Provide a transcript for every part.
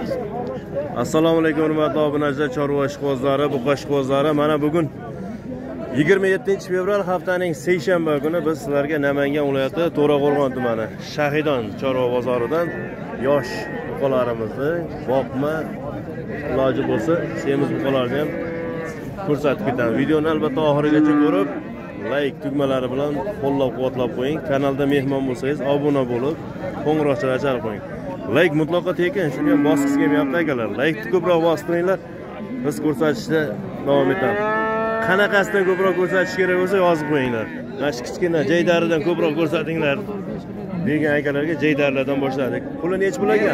Assalomu alaykum hurmatli obunachilar, chorva ishqibozlari, buqa ishqibozlari. Mana bugun 27-fevral haftaning seshanba kuni biz sizlarga Namangan viloyati To'raqo'rg'on tumani Shahidon chorva bozoridan yosh buqalarimizni boqma iloji bo'lsa semiz buqalarni ham ko'rsatib ketamiz. Videoni albatta oxirigacha ko'rib, like tugmalari bilan qo'llab-quvvatlab qo'ying. Kanalda mehmon bo'lsangiz obuna bo'lib, qo'ng'iroqchalarni chalib qo'ying. Like mutlaqo tekin, shunga ham bosqich kelmayapti akalar. Like ko'proq bosqiringlar. Biz ko'rsatishda davom etamiz. Qanaqasidan ko'proq ko'rsatish kerak bo'lsa yozib qo'yinglar. Mana shu kichkina jaydaridan ko'proq ko'rsatinglar degan akalarga jaydarilardan boshladik. Puli necha pul ekan?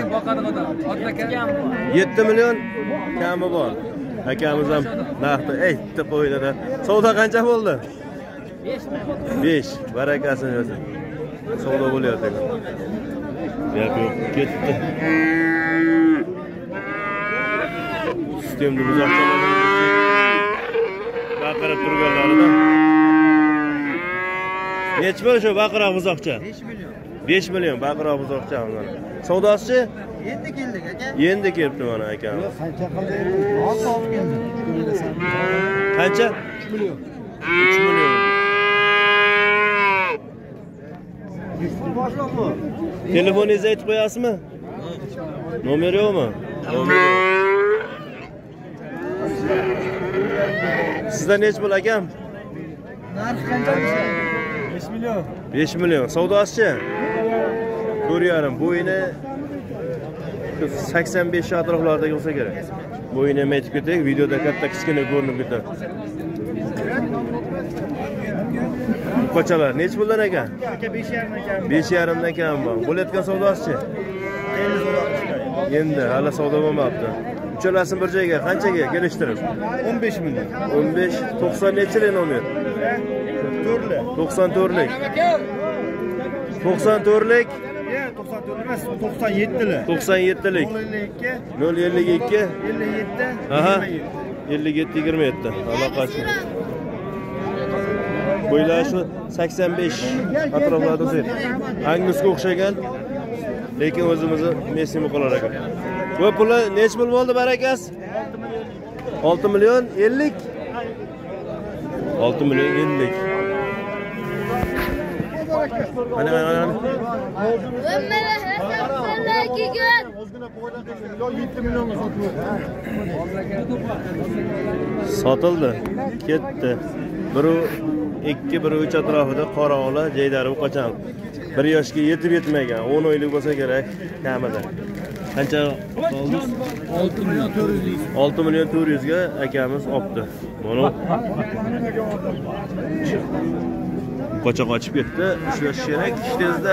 7 million kami bor. Akamiz ham narxni aytdi qo'ydi-da. Savdo qancha bo'ldi? 5. Barakasini bersin. Savdo bo'lyapti. Yo'q, ketdi. Sistemni buzoqchalar baqirib turganlaridan. Necha pul shu baqiroq buzoqcha? 5 million. 5 million baqiroq buzoqcha mana. Savdosi? Endi keldik aka. Endi kelibdi mana akam. Qancha qildi? Olib keldi. Qancha? 3 million. 3 million. Boshliqmi? Telefoningizni aytib qo'yasizmi? Nomer yo'qmi? Sizda necha pul akam? Narx qancha? 5 million. 5 million. Savdosi-chi? 4,5. Bo'yini 85 atroflarda bo'lsa kerak. Bo'yini ham aytib ketdik. Videoda katta kichkina ko'rinib ketadi. Qo'chalar necha puldan ekan? Aka 5,5 ekan. 5,5 dan kam bor. Bo'layotgan savdosi-chi? Endi hali savdo bo'lmabdi. Uchalasini bir joyga qanchaga kelishtirib? 15 million. 15 90 nechilik nomer? 94lik. 94lik. 94 emas, 97lik. 97lik. 052 57 aha 57 27 aloqasi. Bo'ylar shu 85 atroflarda o'sadi. Angusga o'xshagan, lekin o'zimizni Messi muqolar ekan. Bu puli necha pul bo'ldi barakas? 6 million 50. 6 million 50. Ana. Sotildi. Ketdi. 1 2 1 3 atrofida qora ola jaydari qo'cham. 1 yoshga yetib yetmagan, 10 oylik bo'lsa kerak kamida. Qancha oldi? 6 million 400. 6 million 400 ga akamiz olibdi. Mana qocha qochib ketdi. Ushlash kerak tezda.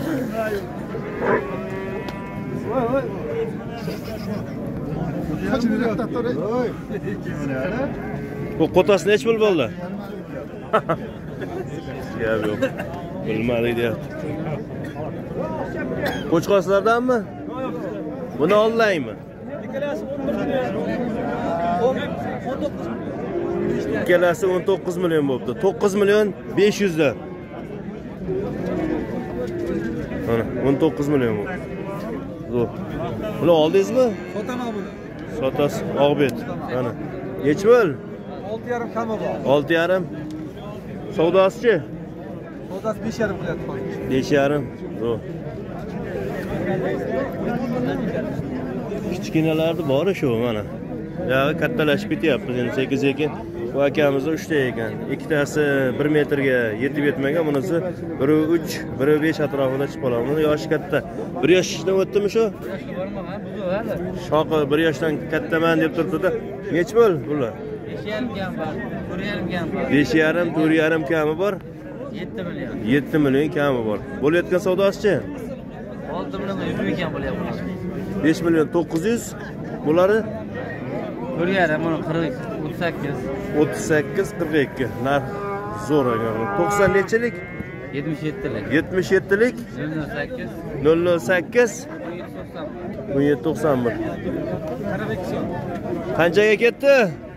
Bu qotasi necha pul bo'ldi? Gap yo'q. Bilmadik deyapti. Qo'chqoslardanmi? Buni ollaymi? Ikkalasi 19 million bo'libdi. 9 million 500 dan. Mana 19 million bo'ldi. Zo'r. Buni oldingizmi? Sotaman buni. Sotas Oqbet. Mana. Nechi pul? 6,5 kami bor. 6,5. Savdosi-chi? Sodasi 5,5 qilyapti. 5,5. Zo'r. Kichkinalarni bori shu mana. Yog'i kattalashib ketyapmiz endi sekin-sekin. Bu akamizni 3 ta ekan. Ikkitasi 1 metrga yetib yetmagan, bunisi 1,3, 1,5 atrofida chiqib qoladi. Buni yoshi katta. 1 yoshdan o'tdimi shu? Shoqi 1 yoshdan kattaman deb turibdi-da. Nech bo'l bular? 5,5 kam bor. 4,5 kam bor. 5,5, 4,5 kami bor. 7 million. 7 million kami bor. Bo'layotgan savdosi-chi? 6 million 100 kam bo'lyapti. 5 million 900 buları 4,5 mana 40 38. 38 42. Narx zo'r ekan. 90 nechilik? 77lik. 77lik 008 008 1791. Qanchaga ketdi?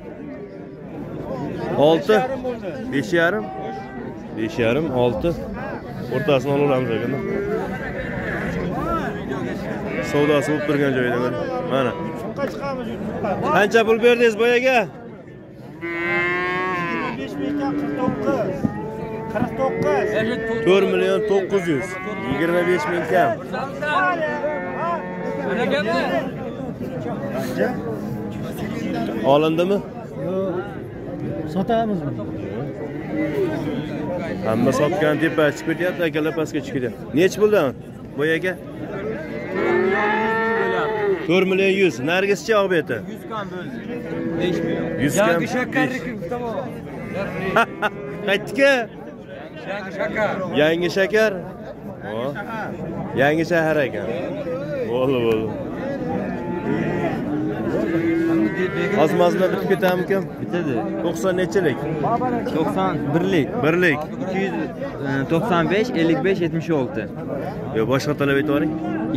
6 5,5 5,5 6 o'rtasini olaveramiz ekan. savdosi bo'lib turgan joyda mana. Qancha pul berdingiz boyaga? 4 milyon 900. 25 ming kam. Olindimi? Sotamizmi? Hamma sotgan tepa chiqib ketyapti, akalar pastga chiqib ketyapti. Nech bo'ldi boyaga? 4 milyon 100. Nargischi obeti. 100 kam bo'ldi. 5 milyon. 100 kam. Yangi shakarniki tamom. Qaytdiki? Yangi shakar. Yangi shakar. Yangi shahar ekan. Bo'ldi. Azmazlar bitib ketamikan? Bitadi. 90 nechilik? 91lik. 1lik. 295 55 76. Yo, boshqa talab etavering.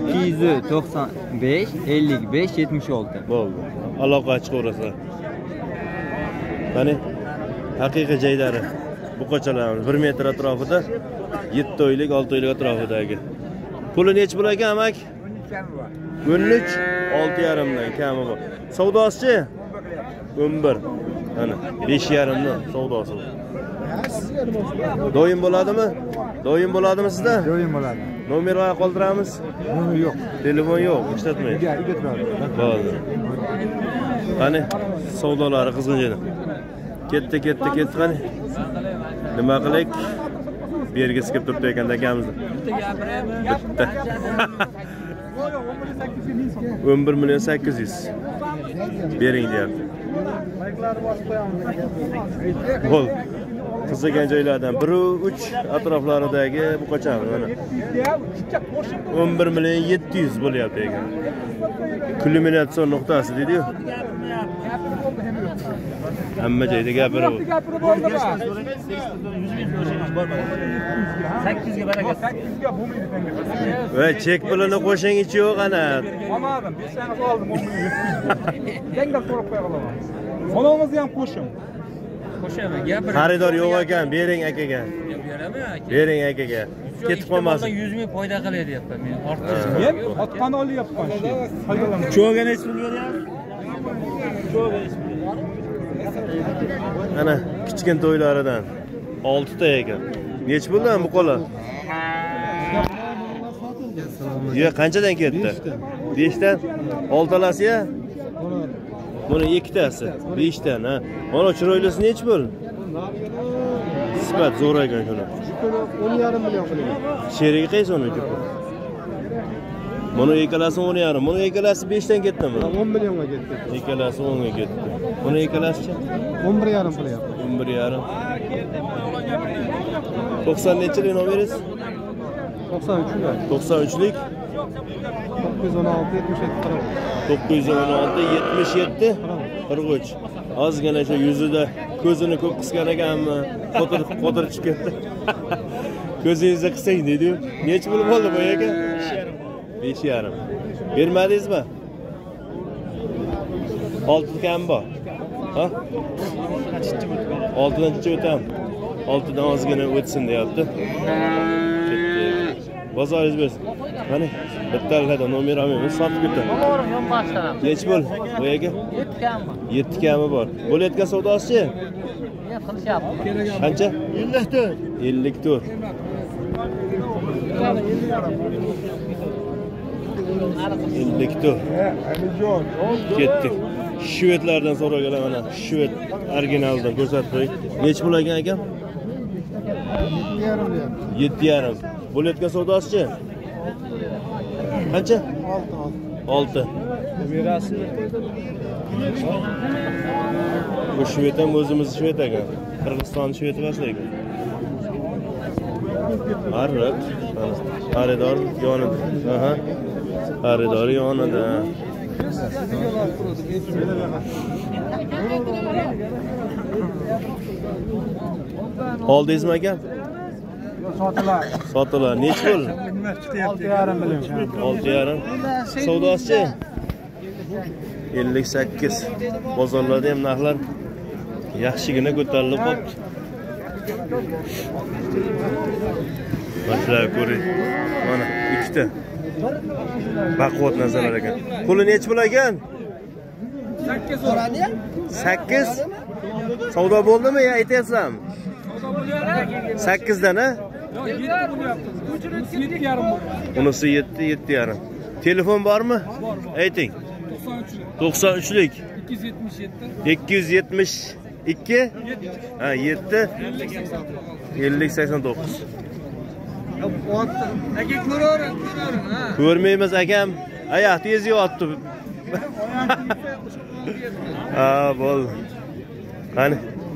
295 55 76. Bo'ldi. Aloqa chiqaverasizlar. Qani? Haqiqiy joylari. Bu qochalarimiz 1 metr atrofida 7 oylik, 6 oylik atrofidagi. Puli nech bo'lar ekan, amak? 13 6,5 dan kami bor. Savdosi-chi? 11. Ana 5,5 dan savdosi. Doim bo'ladimi? Doim bo'ladimi sizda? Doim bo'ladi. Nomerni qoldiramiz? Yo'q. Telefon yo'q, ishlatmaydi. Bo'ldi. Qani, savdolari qizg'in. Ketdi qani. Nima qilaylik? Bergisi kelib turibdi ekanda akamizni. Bitta. 11 milyon 800. Bering deyapti. Bo'l. Qizigan joylardan 1-3 atroflaridagi bu qochamiz mana. 11 milyon 700 bo'lyapti ekan. Kulminatsiya nuqtasi deydi-yu. Hamma joyda gapirib. 800 ga baraka. 800 ga bo'lmaydi. Va chek pulini qo'shing ichi yo'q ana. Olmadim, 5 sani qoldim 10 milyon. Dangal to'lib qo'ya qolaman. Salomimizni ham qo'shim. Qo'shaman, gapir. Xaridor yo'q ekan, bering akaga. Beraman aka. Bering akaga. Ketib qolmasin. 100 ming foyda qilay deyapman men. Ortiq. Men otqani olyapman shu. Foydalan. Cho'ga nech pul beryapsiz? Ana kichkina to'ylaridan 6 ta ekan. Nech bo'ldi bu qo'lar? Yo, qanchadan ketdi? 5 dan. 6 talasi-ya? Buni 2 tasi, 5 dan, ha. Mana chiroylisi nech bo'l? Sifat zo'r ekan shuni. 10,5 million qiling. Sherigi qaysi uniki? Buni ikkalasi 10,5. Buni ikkalasi 5 dan ketdimi? 10 millionga ketdi. Ikkalasi 10 ga ketdi. Buni ikkalasi-chi? 11,5 qilyapti. 11,5. 90 nechilik nomeringiz? 93 93lik 916 77 916 77 43. Ozgina shu yuzida ko'zini ko'p qisgan ekanmi? Qo'tir chiqib ketdi. Ko'zingizni qisang dedi-yu. Nech pul bo'ldi bu aka? 5,5. Bermadingizmi? 6 kam bor. Ha? 6dan chiqib o'tam. 6dan ozgina o'tsin deyapti. Bozoringiz bo'lsin. Mana bittalarda nomer olmaymiz, sotib ketdi. To'g'ri, yonboshdan. Nech pul? Bu yerga 7 kammi? 7 kami bor. Bo'layotgan savdosi-chi? Men qilishyapti. Qancha? 54. 54. Ketdik. Shvedlardan so'raganlar mana. Shved originalidan ko'rsatib qo'ying. Nech pul ekan akam? 7,5. Bo'layotgan savdosi-chi? Qancha? 6. Berasizmi? Bu shved ham o'zimiz shved ekan. Qirg'iziston shved emas lekin. Arab. Xaridor yonida. Aha. Xaridor yonida. Oldingizmi aka? Sotilar. Sotilar. Nech pul? 6,5 million. 6,5. Savdosi-chi? 58. Bozorlarda ham narxlar yaxshigina ko'tarilib qoldi. Mana ko'ring. Mana ikkita Baquvvat narsalar ekan. Puli necha pul ekan? 8 8. Savdo bo'ldimi yo aytyapsanmi? 8 dan a? Yo'q, 7 bo'lyapti. 7,5 bo'ldi. Unisi 7, 7,5. Telefon bormi? Bor. Ayting. 93. 93lik 277 272 ha 7 50 89. Aka ko'ravering, ha. Ko'rmaymiz akam. Oyoq tez yotdi. Ha, bo'l. Qani.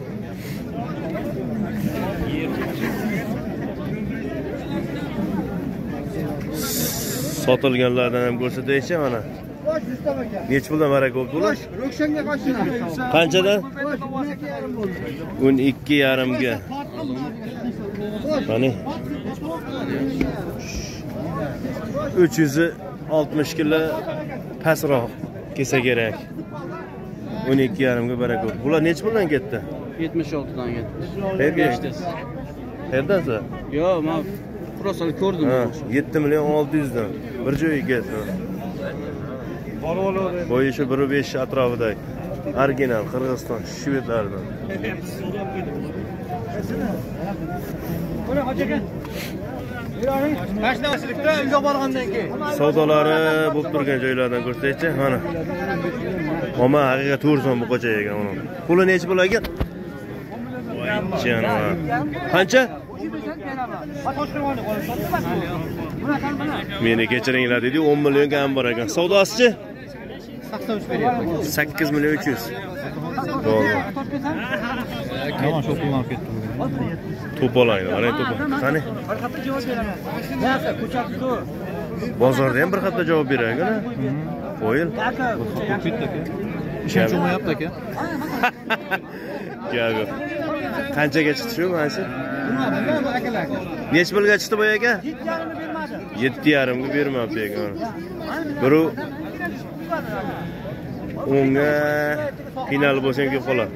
Sotilganlardan ham ko'rsataychi mana. Nech puldan baraka bo'ldi ular? Ro'shanga qo'shina. Qanchadan? 12,5 ga. Qani. 360 kilo pastroq kelsa kerak. 12,5 ga baraka bo'ldi. Bular nech puldan ketdi? 76 dan ketdi. Qayerdansa? Yo'q, men просто ko'rdim. 7 million 600 dan. Bir joyga ketdi. Boyi shu 1.5 atrofida. Original Qirg'iziston shvedlardan. Savdolari bo'lib turgan joylardan ko'rsataychi. Mana. Oma haqiqat to'rson bu qo'cha ekan uni. Puli necha pul ekan? Janob. Qancha? Meni kechiringlar dedi, 10 million kam bor ekan. Savdosichi? 83 beryapti. 8 million 300. Bo'ldi. To'planib ketdi. To'polaydi, mana to'pol. Qani? Bozorda ham bir hafta javob berar-ku. Qo'yil. Ishonch olmayapti aka. Gap yo'q. Qanchaga chiqdi shu mana shu? Nech pulga chiqdi bu aka? 7,5 ga bermabdi ekan. Biri unga final bo'lsa ham kelib qoladi.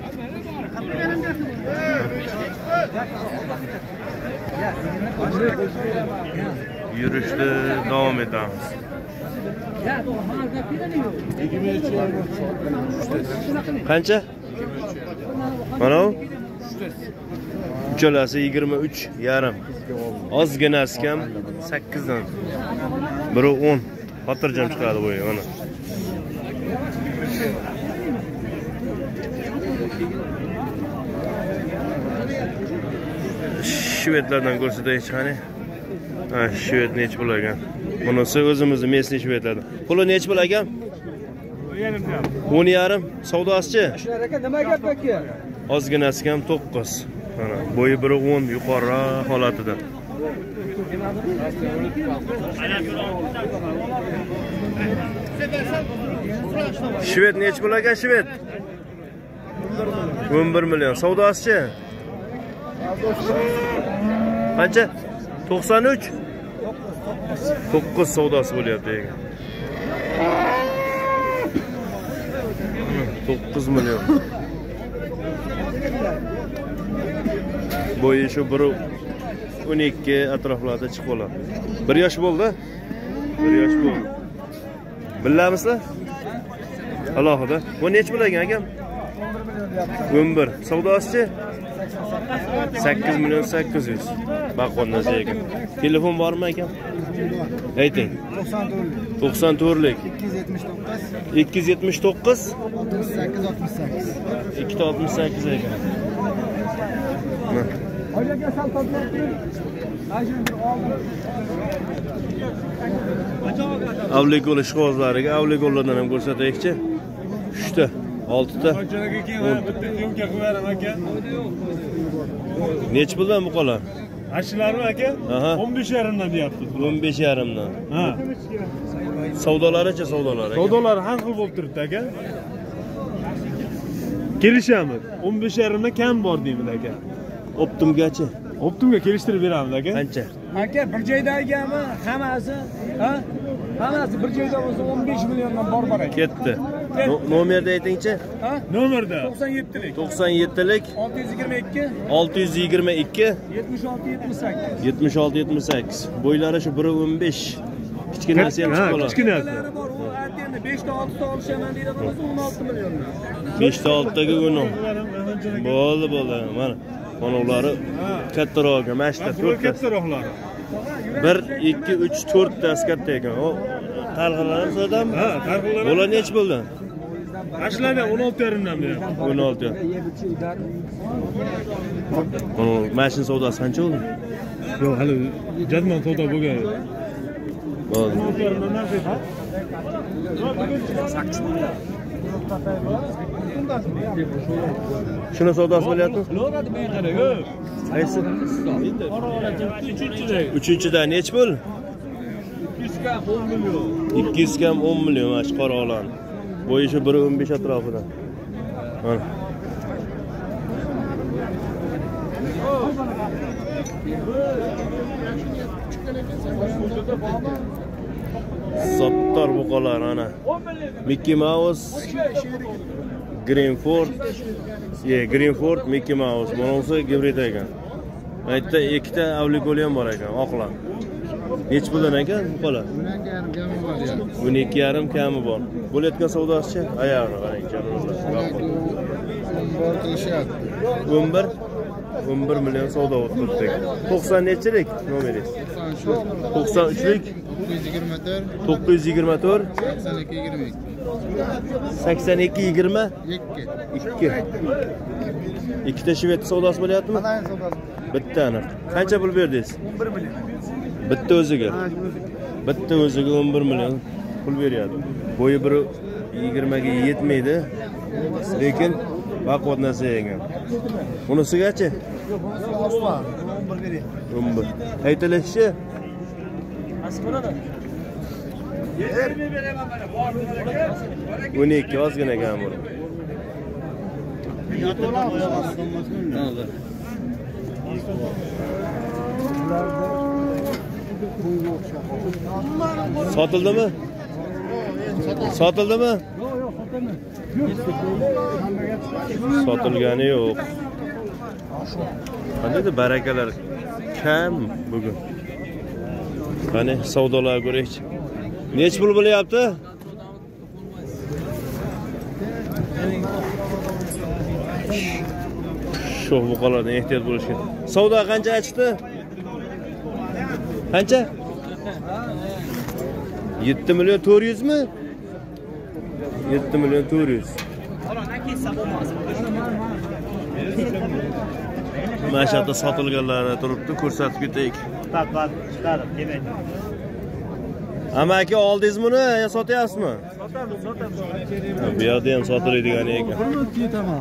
Yurishni davom etamiz. Qancha? Mana u? Uchalasi 23,5. Ozginasi kam 8 dan. Biri 10. Xotirjam chiqadi bu mana. Shvedlardan ko'rsataychi qani. Ha, shved nech pul ekan? Bunisi o'zimizning mesli shvedlardan. Puli nech pul ekan? 10,5. Savdosichi? Shular aka nima gap aka? Ozginasi ham 9. Mana bo'yi biri 10 yuqoriroq holatida. Shved nech pul ekan shved? 11 million. Savdosichi? Qancha? 93? 9 savdosi bo'lyapti ekan. 9 million. Bo'yi shu 12 atroflarda chiqib qoladi. 1 yosh bo'ldi. 1 yosh bo'ldi. Bilamizlar? Alohida. Bu nech pul ekan akam? 11. Savdosichi? 8 million 800. Baqondan ekan. Telefon bormi ekan? Ayting. 94lik 279 268 ekan. Avligol ishqozlariga avligollardan ham ko'rsataylikchi. 3 ta, 6 ta. Nech puldan bu qolar? Ashilarmi aka? 15,5 dan deyapti. 15,5 dan. Ha. Savdolaricha savdolar aka. Savdolar har xil bo'lib turibdi aka. Kelishamiz. 15,5 dan kam bor deymiz aka. Optimgachi. Optimga kelishtirib beramiz aka. Qancha? Aka bir joydagimi hammasi, ha? Hammasi bir joyda bo'lsa 15 milliondan bor ekan. Ketdi. Nomerni aytingchi? Ha? Nomerda 97lik 97lik 622 622 76 78. 76 78. Bo'ylari shu 1.15. Kichkinasi ham chiqib qoladi. Kichkinasi. bor. U endi 5 ta 6 ta olishaman deydi, bo'lsa 16 milliondan. 5 ta 6 taga 10. Bo'ldi. Mana qonovlari kattaroq, mashta 4 ta. Kattaroqlari. 1 2 3 4 tasi katta ekan. O targ'ilari so'dam. Ha, targ'ilari. Bular necha bo'ldi? Ashlarga 16,5 dan beradi. 16. Mana mashina savdosi qancha bo'ldi? Yo'q, hali jadman savdo bo'lgan. Bo'ldi. 16,5 dan beradi. Shuni savdosi bo'lyapti? Qaysi? 3-da necha bo'l? 200 kam 10 million mana shu qora olan. Bo'yi shu 1.15 atrofida. Mana. Sattar buqalar ana. Mickey Mouse, Greenford, Greenford, Mickey Mouse. Bunisi gibrid ekan. Aytda ikkita avligoli ham bor ekan, oqlar. Necha puldan ekan buqalar? 12,5 kami bor. Bo'layotgan savdosi oyog'i qarang, janobllar. 11 million savdo o'tdik. 90 nechilik nomeringiz? 93lik 924 82 20 2. Ikkita shved savdosi bo'lyaptimi? Bittani. Qancha pul berdingiz? 11 million. Bitta o'ziga. Bitta o'ziga 11 million pul beryapti. Bo'yi 1.20 ga yetmaydi. Lekin baquvvat narsa ekan. Bunisigachi? 11 beryapti. 11. Aytilishicha Asqarada. 12 ozgina ekan bu. Sotildimi? Sotildimi? Sotilgani yo'q. Qanday barakalar kam bugun. Qani savdolar ko'raychi. Necha pul bo'lyapti? Shu buqalardan ehtiyot bo'lish kerak. Savdo qancha chiqdi? Qancha? 7 million 400 mi? 7 million 400. Mashaqda sotilganlari turibdi, ko'rsatib ketaylik. Chiqarib kelmaydi. Amaki oldingiz buni yo sotyapsizmi? Sotamiz. Bu yerda ham sotiladigan ekan. Ketaman.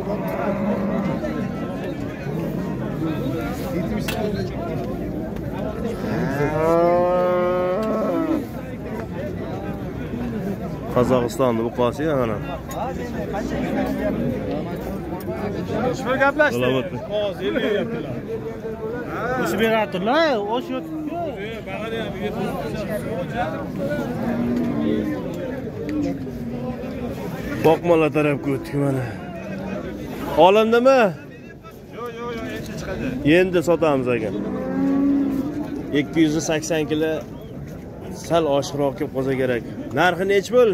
Qozog'istonda buqasi mana. Shu gaplashdi. Salomat. Hozir yeyaptilar. O'sha beradilar, o'sha yotibdi. Boqmalar tarafga o'tdik mana. Olindimi? Yo'q, endi chiqadi. Endi sotamiz ekan. 280 kilo sal oshiqroq kelib qolsa kerak. Narxi necha bo'l?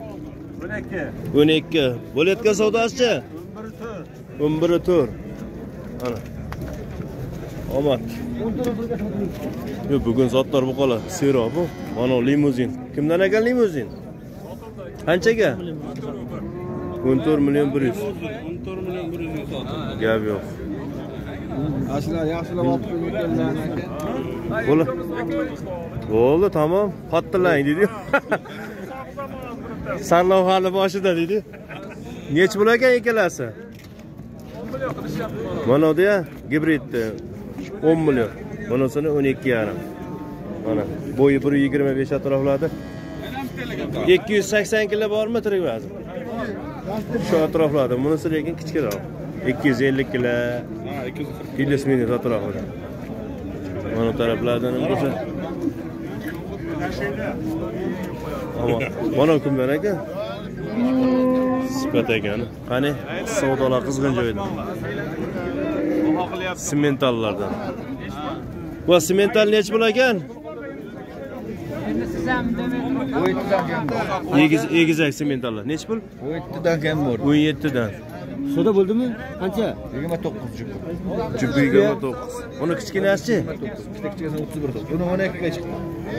12. Bo'layotgan savdosichi? 11.4. Ana. Omad. Yo, bugun zotlar buqalar. Sero bu. Mana limuzin. Kimdan ekan limuzin? Qanchaga? 14 million 100. 14 million 100 sotdi. Gap yo'q. Yaxshilab olib qo'ygan ekan. Bo'ldi, tamam. Qattilang dedi. Sarlavhani boshida dedi. Nech pul ekan ikkalasi? 10 million qilishyapti. Mana bu ya gibridni 10 million. Bunisini 12,5. Mana bo'yi 1.25 atroflarda. 280 kilo bormi tirik vazn? Shu atroflarda. Bunisi lekin kichikroq. 250 kilo. 200 minut atrofida. Mana taraflardan ham bo'lsa. Ama mana kimlar ekan? Sifat ekan. Qani savdolar qizg'in joyda. Simentallardan. Bu simental necha bo'l ekan? Egizak sementallar. Necha pul? 17 dan kam bor. 17 dan. Soda bo'ldimi? Qancha? 29 jup. Jupi 29. Uni kichkinasi-chi? Ikkita kichkina 31 dan. Uni 12 ga chiqdi.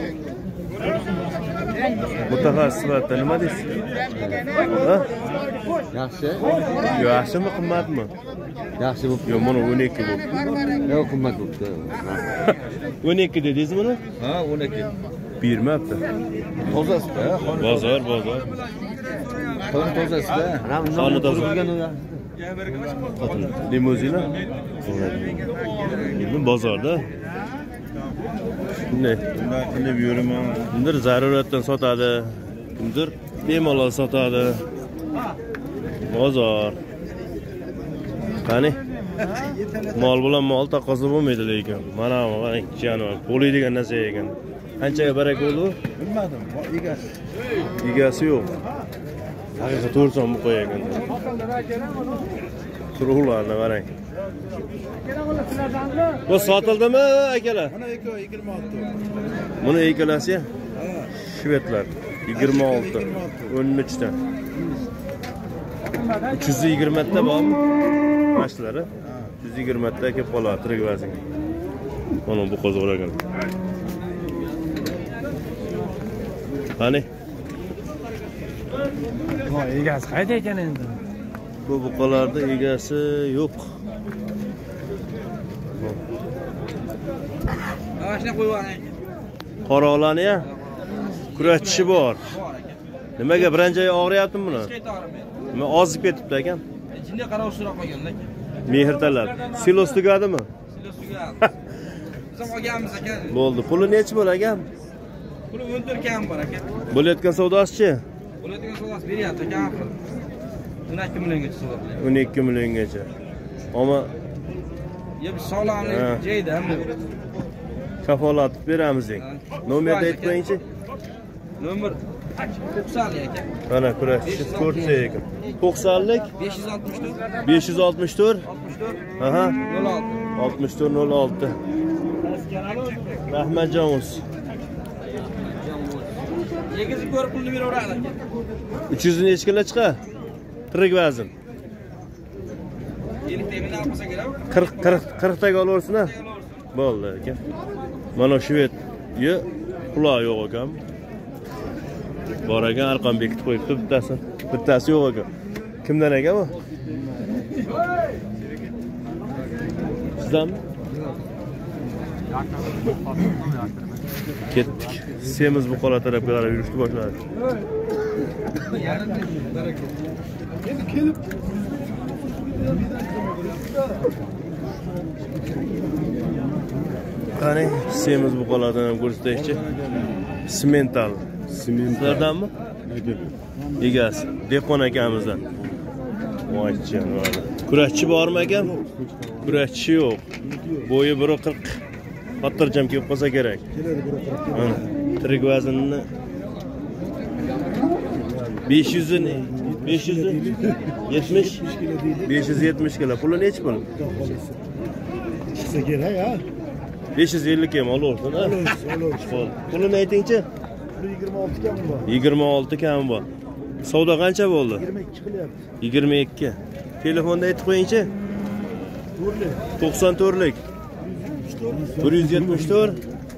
Mutaxassis sifatida nima deysiz? Ha? Yaxshi. Yaxshimi, qimmatmi? Yaxshi bo'pti. Yo'q, mana 12 bo'pti. Yo'q, qimmat bo'pti. 12 dedingiz buni? Ha, 12. Bermabdi. Tozasida, Bozor. qoni tozasida. Qoni toza. Limuzina? Endi bozorda. Shunday. Qilib yuraman. Kimdir zaruratdan sotadi, kimdir bemalol sotadi. Bozor. Qani? Mol bilan mol taqozo bo'lmaydi lekin. Mana jonivor, bo'ladigan narsa ekan. Qanchaga baraka bo'ldi? Bilmadim, egasi. Egasi yo'q. Haqiqat 4 so'm qo'yagan. Turg'ularni qarang. Bu sotildimi akalar? Mana 26. Buni ikkalasi shvedlar 26, 13 dan. 320 ta bormi? Mashlari 320 ta kelib qoladi tirik vazn. Mana bu qo'zg'alagan. Qani? Voy, egasi qayda ekan endi? Bu buqalarda egasi yo'q. Ashna qo'yib yuboring. Qorovlani ya. Kurashchi bor. Nimaga birinchi og'riyaptimi buni? Nima ozib ketibdi ekan? Ichinde qarab usura qolgan-da. Mehr talab. Silos tugadimi? Silos tugadi. Biz ham olganmiz aka. Bo'ldi. Puli necha bo'lar ekan? Puli 14 kam bor aka. Bo'layotgan savdosi-chi? Bo'ladigan savdosi beryapti aka. 12 milliongacha savdo qilyapti. 12 milliongacha. Ammo Yeb sog'lomlik joyda hamma. kafolat beramiz deng. Nomerni aytib qo'ying-chi. Nomer 90 aka. Mana kurashchi ko'rsa ekan. 90lik 564 564 aha 06 6406. Rahmatjonimiz. Yegiz ko'rib pulni beraveradi aka. 300 necha kilo chiqar? Tirik vazn. 50 tadan olmasa kerak. 40 taga olaversin-a. Bo'ldi aka. Mana shved quloq yo'q ekan. Bor ekan, arqon bekitib qo'yibdi bittasi. Bittasi yo'q ekan. Kimdan ekan bu? Sizdanmi? Ketdik. Semiz buqalar tarafga qarab yurishni boshladik. Qani, semiz buqalardan ham ko'rsataychi. Semental. Sizlardanmi? Egasi. Dehqon akamizdan. Voy jonivor. Kurashchi bormi ekan? Kurashchi yo'q. Bo'yi 1.40. Xotirjam kelib qolsa kerak. Mana tirik vaznini 570 kilo. Puli necha pul? Chiqsa kerak, ha? 550 kam olaversin, ha? Xo'p. Pulini ayting-chi. 26 kam bor. 26 kam bor. Savdo qancha bo'ldi? 22 qilyapti. 22. Telefonda aytib qo'ying-chi. 94lik 174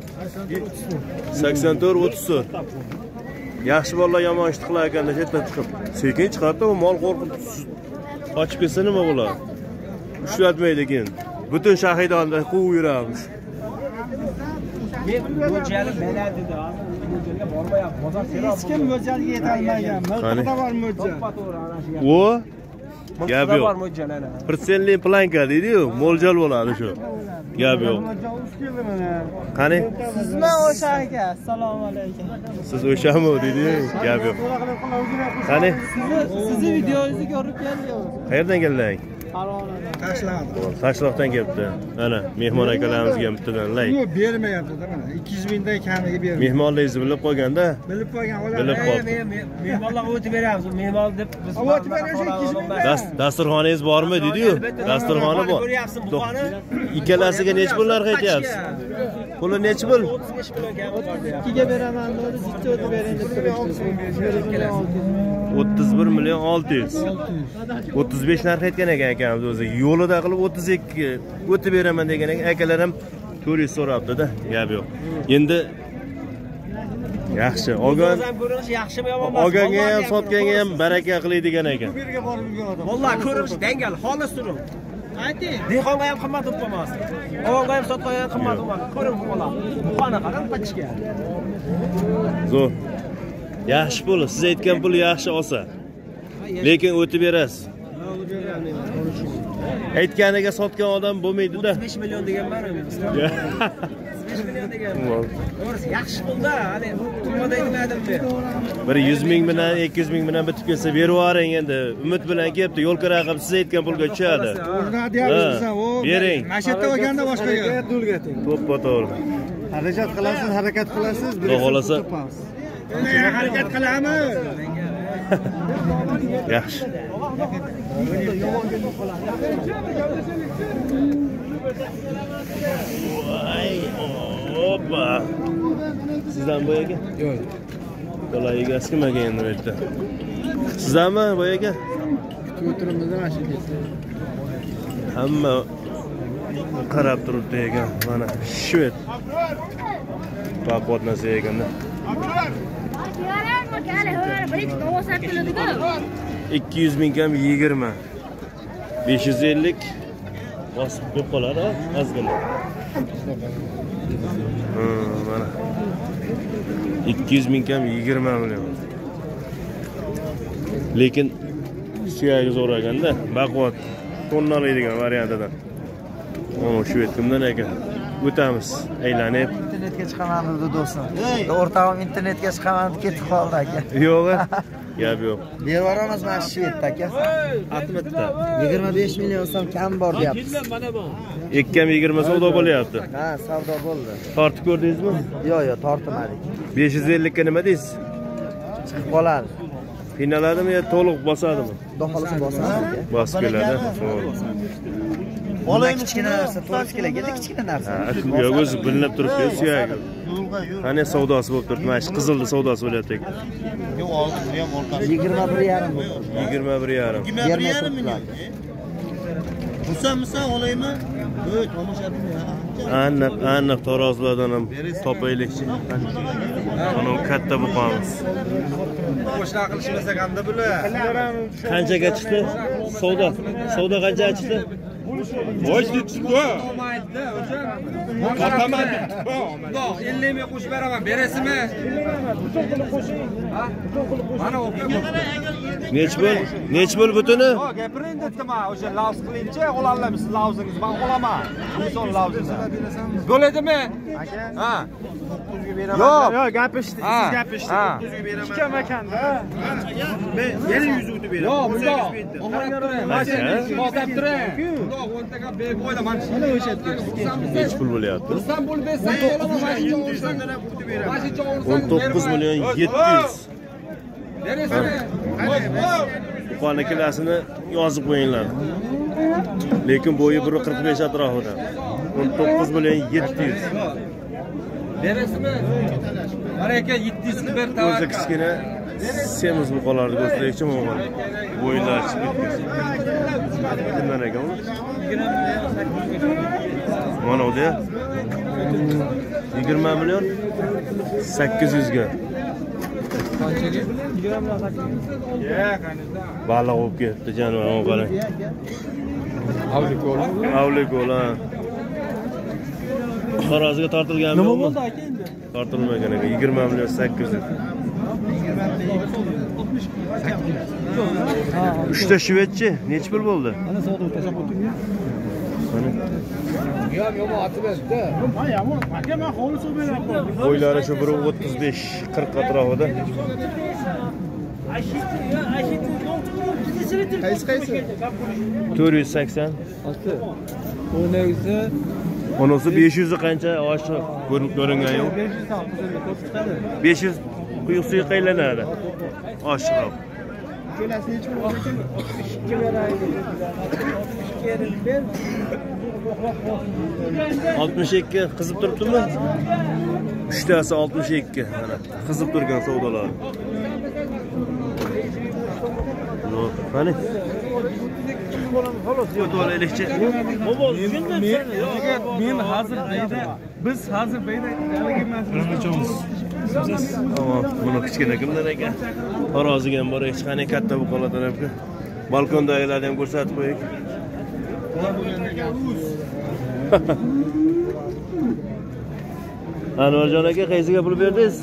84 34. Yaxshi bolalar yomon ish qilar ekanda chetdan chiqib. Sekin chiqadi, u mol qo'rqib qochib ketsa nima bo'ladi? Ushlatmaydi keyin. Butun shahidonni quvib yuramiz. Mo'ljali mana dedi. Mo'ljalga bormayapti. Bozor seroq. Hech kim mo'ljalga yetolmagan. Milqida bor mo'ljal. O gap yo'q. Protsenli planka deydi-yu, mo'ljal bo'ladi shu. Gap yo'q. Qani? Sizmi o'sha aka? Assalomu alaykum. Siz o'shami deydi-yu, gap yo'q. Qani? Sizni videongizni ko'rib keldim. Qayerdan kelding? Farg'onadan. Tashloqdan kelibdi. Mana mehmon akalarimizga bittadan lay. Yo'q, bermayapti-da mana. 200 mingdan kamiga bermayapti. Mehmonlaringizni bilib qolganda, Bilib qo'ygan ular. bilib qoldi. Mehmonlarga o'tib beramiz. Mehmon deb biz O'tib beramiz 200 ming. Dasturxoningiz bormi deydi-yu? Dasturxoni bor. Ko'ryapsiz buqani. Ikkalasiga necha pullar qaytyapsiz? Puli nechi bo'l? 35 million kam bordi. 2ga beraman dedi, ikki o'tib bering deb turibdi. 31 million 600. 35 narx aytgan ekan akamiz o'zi. Yo'lida qilib 32 o'tib beraman degan ekan. Akalar ham 400 so'rabdi-da. Gap yo'q. Endi yaxshi. Olgan yaxshimi yomonmi? olganga ham, sotganga ham baraka qiladigan ekan. Vallahi ko'rinish dangal, xolis turib. Ayting. Dehqonga ham qimmat bo'lib qolmas. Olganga ham sotganga ham qimmat bo'lmas. Ko'rib bola. Xona qarab qochishga. Zo'r. Yaxshi pul, siz aytgan pul yaxshi olsa. Lekin o'tib berasiz. Aytganiga sotgan odam bo'lmaydi-da. 35 million deganman men. 35 million deganman. To'g'risi yaxshi pulda, hali turmada aytmadim men. Bir 100 ming bilan 200 ming bilan bitib ketsa berib yuboring endi. Umid bilan kelibdi, yo'l kira qilib siz aytgan pulga tushadi. Bering. Mashatda olganda boshqaga. To'ppa-to'g'ri. Harakat qilasiz, harakat qilasiz. Xudo xolasa Harakat qilamiz. yaxshi. Voy, hoppa. Sizdan boyaga? Yo'q. Bola egasi kim ekan endi bu yerda? Sizdanmi boyaga? O'tirimizda mashina. Hamma qarab turibdi ekan. Mana shvet. Baqot narsa ekanda. 200 ming kam 20. 550 bosib qo'yib qoladi, ozgina. Mana 200 ming kam 20 million. Lekin suyagi zo'r ekanda, baquvvat tonnalaydigan variantidan. Mana shu yetimdan ekan. O'tamiz, aylanib. Internetga chiqaman dedi do'stim. O'rtog'im internetga chiqaman deb ketib qoldi aka. Yo'q, gap yo'q. Bervoramiz mana shu yerda aka. Atmitda. 25 million so'm kam bor deyapsiz. Ikkam 20 savdo bo'lyapti. Ha, savdo bo'ldi. Tortib ko'rdingizmi? Yo'q, tortmadik. 550 ga nima deysiz? Chiqib qoladi. Qiynaldimi yo to'liq bosadimi? Xudo xolasa bosadi. Bosib keladi. Olaymi kichkina narsa, 4 kiloga kichkina narsa. Yo'q, o'zi bilinib turibdi, suyagi. Qani savdosi bo'lib turibdi, mana shu qizilni savdosi bo'lyapti. Yo'q, oldi ham orqasi. 21,5 bo'ldi. 21,5. 21,5 mi? Musa olaymi? Yo'q, tomoshabin. Aniq tarozilardan ham topaylikchi. Mana katta buqamiz. Qo'shlar qilishmasa qanda bular. Qanchaga chiqdi? Savdo qanchaga chiqdi? Voy chiqdi. Olmaydi o'sha. Qo'rqaman. Yo'q, 50 ming qo'shib beraman. Berasizmi? Ha? Mana o'qib. Nech bo'l butuni? Yo'q, gapiring dedim ha, o'sha lavz qilincha olamisiz lavzingiz. Men olaman. Inson lavzini. Bo'ladimi? Aka. Ha. Yo'q, gapishdik, siz gapishdik. 30 ga beraman. Ikki makanda. Men yana 100 o'tib beraman. Yo'q, bundoq. Qarab turing. Bosib turing. Bundoq o'ntaga bego'yda mana shuni o'shatdi. Nech pul bo'lyapti? Istanbul bersan, olaman, mashincha o'rsan deb o'tib beraman. Mashincha o'rsan. 19 million 700. Berasizmi? Buqani kilasini yozib qo'yinglar. Lekin bo'yi 1.45 atrofida. 19 million 700. Berasizmi? Mana aka 700 ga ber O'zi tavakkal. kichkina semiz buqalarni ko'rsatmoqchi bo'lgan. Bo'yinlar chiqib ketgan. Kimdan ekan u? Mana o'da 20 million 800 ga. Baliq olib ketdi janob, qarang. Avlikola. Xo'roziga tortilganmi? Nima bo'ldi aka endi? Tortilmagan ekan, 20 million 800. Uchta shvetchi, nech pul bo'ldi? Mana savdo tashlab o'tirdim. Mana. Yo'q, otib berdi. Aka, men hovli suv beraman. Qo'ylari shu 1.35-40 atrofida. Qaysi? 480. O'nasi Onasi 500 qancha oshiq ko'ringan yo'q. 500 quyuq suvi qaylanadi. Oshiqroq. Ikkalasini necha pul ekan? 62 beraylik. 62 ber. 62 qizib turibdimi? 3tasi 62. Mana qizib turgan savdolar. Yo'q, qani? Xolos, yo'tolaylikchi. Men hozir bayda, biz hozir bayda Nechamiz? Tamam, buni kichkina kimdan ekan? Taroziga ham boray, hech qanday katta bu qola tarafga. Balkondagilarni ham ko'rsatib qo'ying. Anvarjon aka, qaysiga pul berdingiz?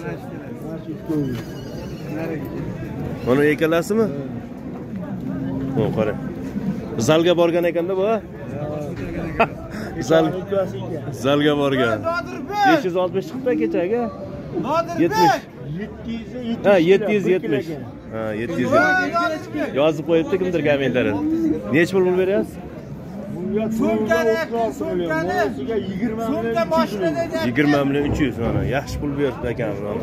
Mana ikkalasimi? Ho, qara. Zalga borgan ekanda bu. Zalga borgan. 560 chiqdi kechaga. 70. Ha, 770. Ha, 770. Yozib qo'yibdi kimdir kommentarida. Necha pul beryapsiz? Sumkani 20 million 300 mana. Yaxshi pul berdi akamiz mana.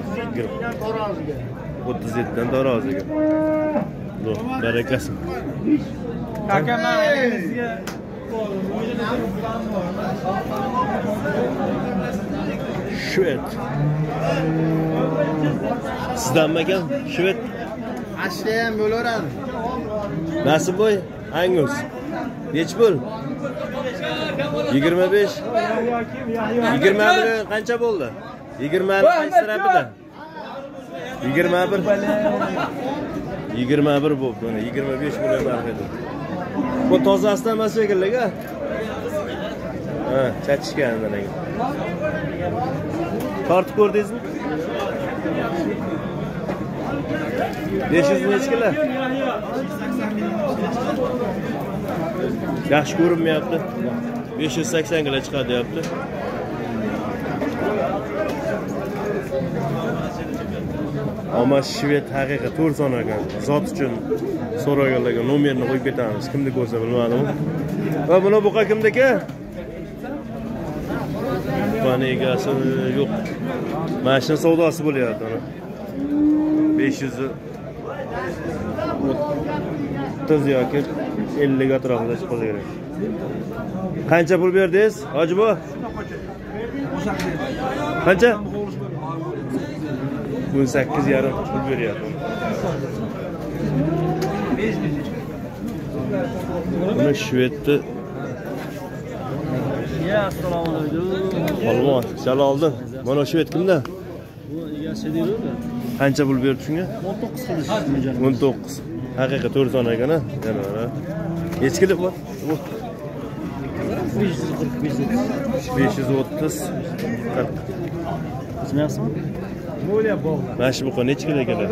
37 dan taroziga. Zo'r, barakasi. Akamanizga Shvet. Sizdanmi ekan? Shvet. Ashla ham bo'laveradi. Nasibboy, Angus. Nech pul? 25. 21 qancha bo'ldi? 21 qancha tarafida? 21. 21 bo'ldi. Mana 25 million farq edi. Bu tozasidan emas shekilli-ku. Ha, chachishgan mana. Tortib ko'rdingizmi? 500 necha kilo? Yaxshi ko'rinmayapti. 580 kilo chiqadi deyapti. Ammo shvet haqiqiy 4 son ekan. Zot uchun so'raganlarga nomerni qo'yib ketamiz. Kimni ko'rsa bilmadim. Va buni buqa kimniki? Bani egasi yo'q. Mashina savdosi bo'lyapti uni. 500 30 yoki 50 atrofida chiqadi kerak. Qancha pul berdingiz? Hojibo? Qancha? 18,5 pul beryapti. Buni shvetni. Ya, assalomu alaykum. Olmos, Jaloliddin. Mana shvet kimda? Bu egasi deydi. Qancha pul berdi shunga? 19 19. Haqiqiy 4 son ekan-a? Yana. Necha kilo bor? 530. Sizmasmi? Mana shu buqa necha kilo keladi?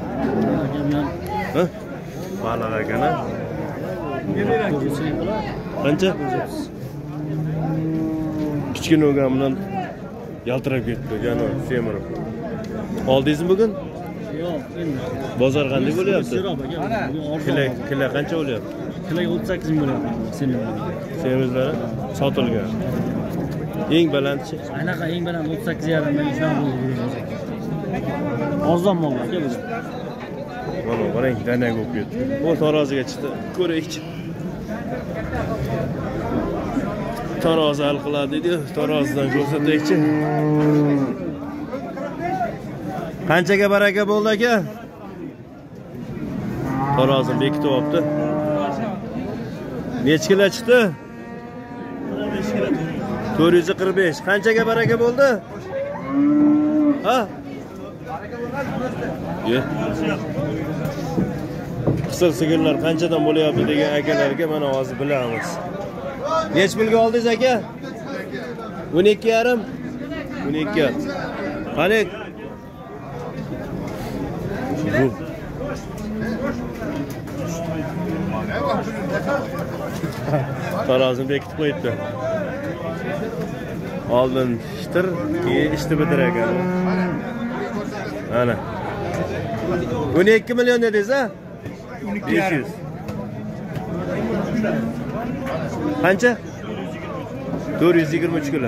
Ha? Baliq ekan-a? Qancha? Kichkina o'gam bilan yaltirab ketdi, yana semirib. Oldingizmi bugun? Yo'q, endi. Bozor qanday bo'lyapti? Kilo qancha bo'lyapti? Kiloga 38 ming bo'lyapti. Semizlari sotilgan. Eng balandchi? Anaqa eng baland 38,5 ming shuna bo'ldi. Ozon mollarga bu. Mana qarang, dana ko'p ketdi. Bu taroziga chiqdi. Ko'raychi. Tarozi hal qiladi dedi. Tarozidan ko'rsataychi. Qanchaga baraka bo'ldi aka? Tarozini bekitib olibdi. Necha kilo chiqdi? 445. Qanchaga baraka bo'ldi? Ha? Ye. Qisir sigirlar qanchadan bo'lyapti degan akalarga mana hozir bilamiz. Nech pulga oldingiz aka? 12,5. 12. Qani? Tarozini bekitib qo'yibdi. Oldin ishtir, keyin ishni bitiragan. Ana. 12 million dedingiz, ha? 500. Qancha? 423 kilo.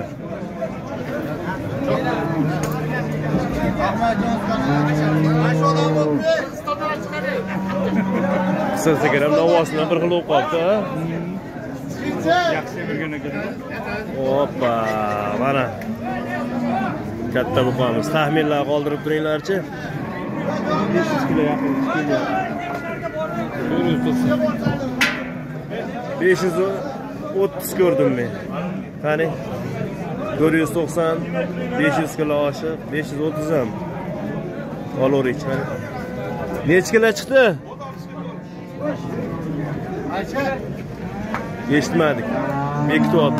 Qisqasi ham davosidan bir xil bo'lib qolibdi, ha? Yaxshi ko'rgan ekan. Hoppa, mana. Katta buqamiz. Taxminlar qoldirib turinglarchi. 500 kilo yaqin. 530 ko'rdim men. Qani? 490, 500 kilo oshiq, 530 ham. Olaveraylik, qani. Necha kilo chiqdi? Eshitmadik. Bektot.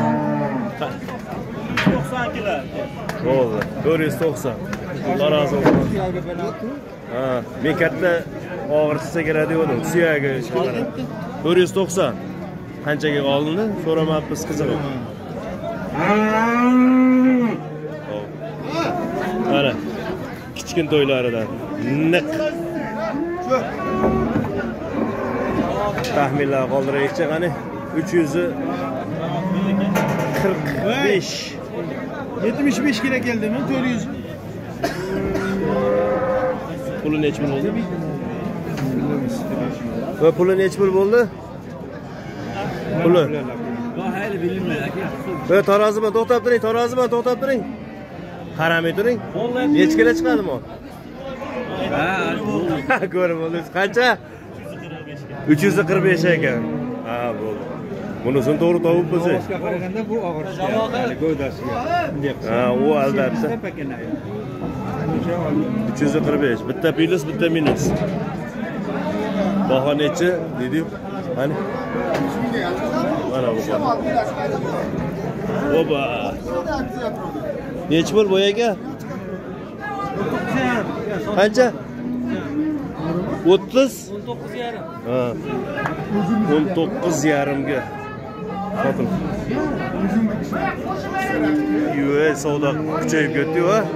90 kilo. Bo'ldi. 490. Tarozi. Ha, men katta og'irchisa kerak degandim. Suyagi chiqadi. 490. Qanchaga olindi? So'ramabmiz qizig'i. Mana kichkin to'ylaridan niq. Taxminlar qoldiraylikchi qani. 345. 75 kilo keldimi? 400. Puli necha pul bo'ldi? Va puli necha pul bo'ldi? Puli. Hali bilinmaydi aka. Va taroziman to'xtab turing, taroziman to'xtab turing. Qaramay turing. Necha kilo chiqadi mo? Ha, ko'rib oldingiz. Qancha? 345 ekan. Ha, bo'ldi. Bunisini to'g'ri topib bo'lsa. Boshqa qaraganda bu og'ir. G'o'dasiga. Ha, u albatta. 345. Bitta plus, bitta minus. Baho necha dedi? Qani? Mana bu. Oba. Necha pul boyaga? Qancha? 30? 19,5. Ha. 19,5 ga. Sotildi. Yo'q, savdo kuchayib ketdi-ku, ha.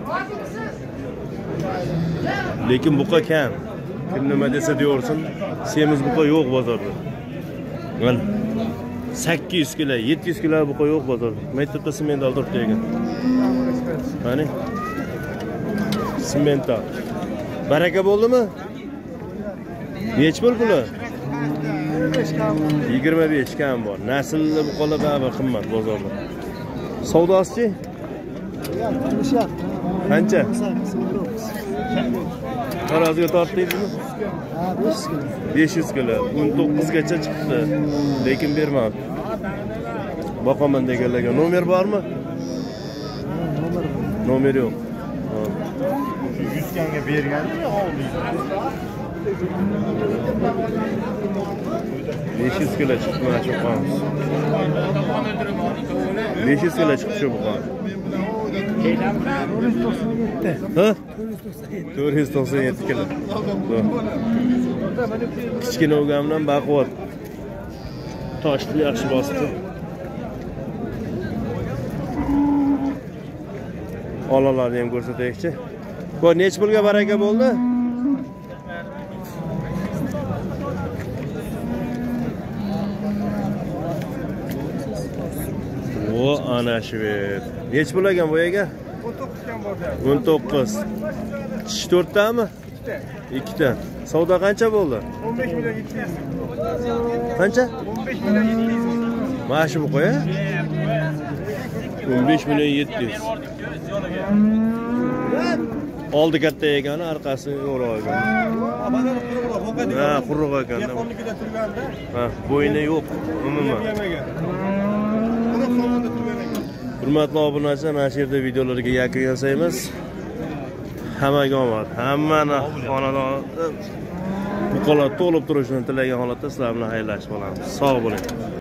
Lekin buqa kam. Kim nima desa deyorsin, semiz buqa yo'q bozorda. Mana 800 kilo, 700 kilo buqa yo'q bozorda. Maktabda sement oldirib ekan. Qani? Sement. Baraka bo'ldimi? Necha pul puli? 25 kam bor. Naslli buqalar baribir qimmat bozorda. Savdosi-chi? Qancha? Taroziga tortdingizmi? Ha, 500 kilo. 19 gacha chiqdi. Lekin bermadi. Boqaman deganlarga nomer bormi? Nomer yo'q. 100 kanga berganmi? 500 kilo chiqdi mana shu qamiz. 500 kilo chiqdi shu buqani. 497. Ha? 497 kilo. Kichkina o'gamdan baquvvat. Toshni yaxshi bosdi. Olalarni ham ko'rsataylikchi. Bu necha pulga baraka bo'ldi? O ana shved. Necha pul ekan bu ega? 19 kam bor. 19. 4 tami? 2 ta. Savdo qancha bo'ldi? 15 million 700. Qancha? 15 million 700. Mana shu buqa-ya? 15 million 700. Oldi katta egani, orqasi yo'roq ekan. Ha, quruq ekan. Ha, bo'yni yo'q, umuman. Hurmatli obunachilar, mana shu yerda videolarga yakun yasaymiz. Hammaga omad. Hammani xonadon buqalar to'lib turishini tilagan holatda sizlar bilan xayrlashib qolamiz. Sog' bo'ling.